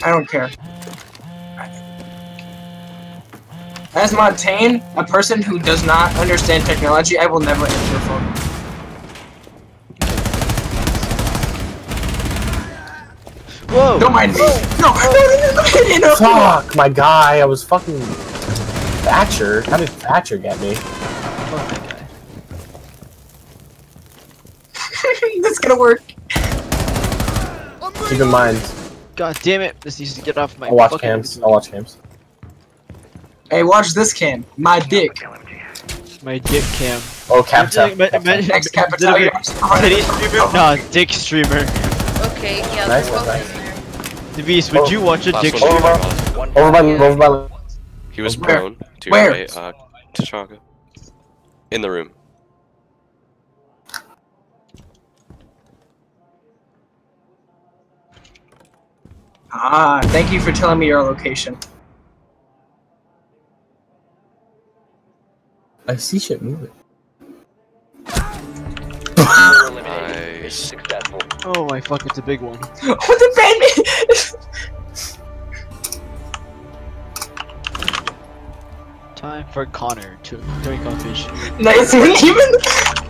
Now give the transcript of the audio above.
I don't care. As Montaigne, a person who does not understand technology, I will never answer a phone. Whoa! Don't mind me. No. Fuck, my guy. I was fucking Thatcher. How did Thatcher get me? Fuck that guy. This is gonna work. Keep in mind. God damn it! This needs to get off my. I'll watch fucking cams. I'll watch cams. Hey, watch this cam. My dick. My dick cam. Oh, caps out. Next Capitalia. Titty streamer? No, dick streamer. Okay, yeah, Nice they're one, both nice. in there. Device, would you watch a Last dick one. streamer? Over by. He was Where? prone to Where? your right, T'Chaka. In the room. Ah, thank you for telling me your location. I see shit moving. Nice. Oh my fuck, it's a big one. What the Batman? Time for Connor to drink on fish. Nice even.